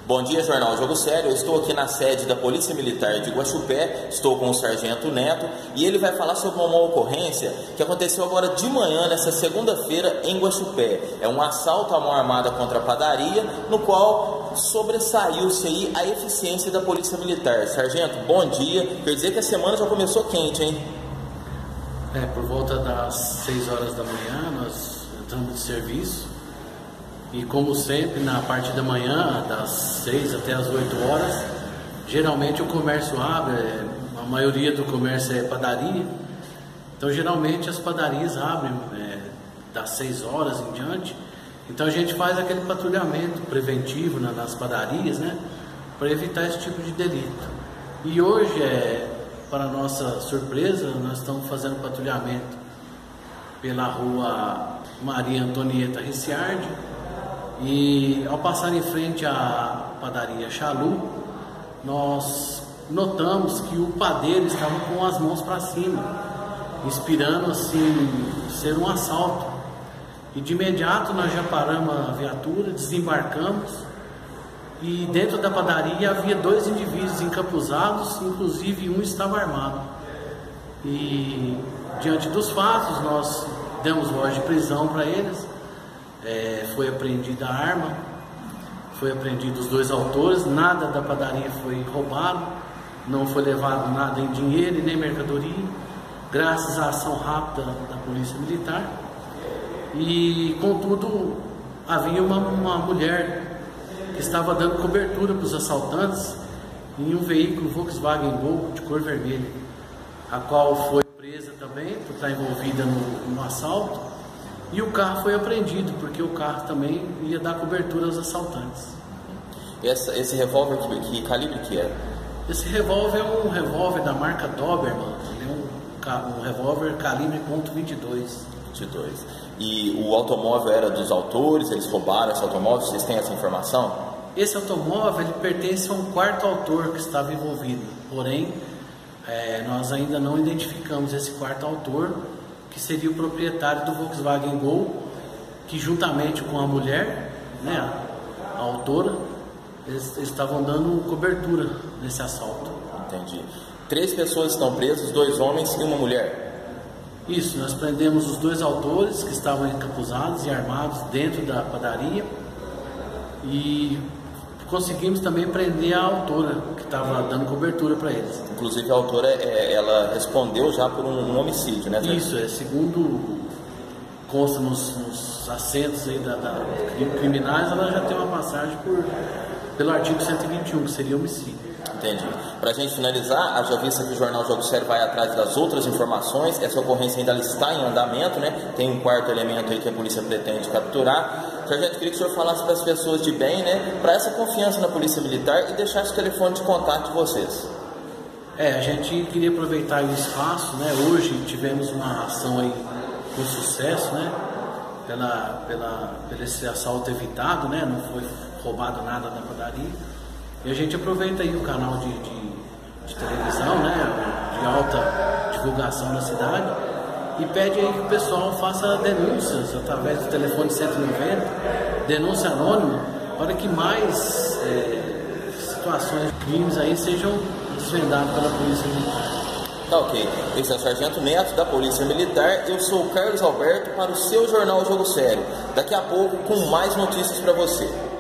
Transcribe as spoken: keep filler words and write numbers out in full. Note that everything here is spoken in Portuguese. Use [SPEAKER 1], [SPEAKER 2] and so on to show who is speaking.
[SPEAKER 1] Bom dia, Jornal Jogo Sério. Eu estou aqui na sede da Polícia Militar de Guaxupé, estou com o Sargento Neto e ele vai falar sobre uma ocorrência que aconteceu agora de manhã, nessa segunda-feira, em Guaxupé. É um assalto à mão armada contra a padaria, no qual sobressaiu-se aí a eficiência da Polícia Militar. Sargento, bom dia. Quer dizer que a semana já começou quente, hein?
[SPEAKER 2] É, por volta das seis horas da manhã, nós entramos de serviço. E como sempre, na parte da manhã, das seis até as oito horas, geralmente o comércio abre, a maioria do comércio é padaria. Então geralmente as padarias abrem é, das seis horas em diante. Então a gente faz aquele patrulhamento preventivo na, nas padarias, né, para evitar esse tipo de delito. E hoje, é, para nossa surpresa, nós estamos fazendo patrulhamento pela rua Maria Antonieta Ricciardi. E ao passar em frente à padaria Chalu, nós notamos que o padeiro estava com as mãos para cima, inspirando assim ser um assalto. E de imediato nós já paramos a viatura, desembarcamos e dentro da padaria havia dois indivíduos encapuzados, inclusive um estava armado. E diante dos fatos nós demos voz de prisão para eles. É, foi apreendida a arma, foi apreendido os dois autores, nada da padaria foi roubado, não foi levado nada em dinheiro e nem mercadoria, graças à ação rápida da Polícia Militar. E contudo havia uma, uma mulher que estava dando cobertura para os assaltantes em um veículo Volkswagen Gol de cor vermelha, a qual foi presa também por estar envolvida no, no assalto. E o carro foi apreendido, porque o carro também ia dar cobertura aos assaltantes.
[SPEAKER 1] Essa, esse revólver, que, que calibre que é?
[SPEAKER 2] Esse revólver é um revólver da marca Doberman. Ele é um, um revólver calibre ponto vinte e dois.
[SPEAKER 1] vinte e dois. E o automóvel era dos autores? Eles roubaram esse automóvel? Vocês têm essa informação? Esse
[SPEAKER 2] automóvel ele pertence a um quarto autor que estava envolvido. Porém, é, nós ainda não identificamos esse quarto autor, que seria o proprietário do Volkswagen Gol, que juntamente com a mulher, né, a, a autora, eles, eles estavam dando cobertura nesse assalto.
[SPEAKER 1] Entendi. Três pessoas estão presas, dois homens e uma mulher?
[SPEAKER 2] Isso, nós prendemos os dois autores que estavam encapuzados e armados dentro da padaria e conseguimos também prender a autora que estava dando cobertura para eles.
[SPEAKER 1] Inclusive a autora, é, ela respondeu já por um, um homicídio, né?
[SPEAKER 2] Isso, é, segundo consta nos, nos assentos aí da, da criminais, ela já tem uma passagem por, pelo artigo cento e vinte e um, que seria homicídio.
[SPEAKER 1] Entendi. Para a gente finalizar, haja vista que o Jornal Jogo Sério vai atrás das outras informações, essa ocorrência ainda está em andamento, né? Tem um quarto elemento aí que a polícia pretende capturar. Sargento, queria que o senhor falasse para as pessoas de bem, né, para essa confiança na Polícia Militar e deixasse o telefone de contato de vocês.
[SPEAKER 2] É, a gente queria aproveitar o espaço, né? Hoje tivemos uma ação aí com sucesso, né? Pela, pela, pelo esse assalto evitado, né? Não foi roubado nada na padaria. E a gente aproveita aí o canal de, de, de televisão, né? De alta divulgação na cidade. E pede aí que o pessoal faça denúncias através do telefone cento e noventa, denúncia anônima, para que mais é, situações de crimes aí sejam desvendadas pela Polícia Militar.
[SPEAKER 1] Tá ok. Esse é o Sargento Neto da Polícia Militar. Eu sou o Carlos Alberto para o seu Jornal Jogo Sério. Daqui a pouco com mais notícias para você.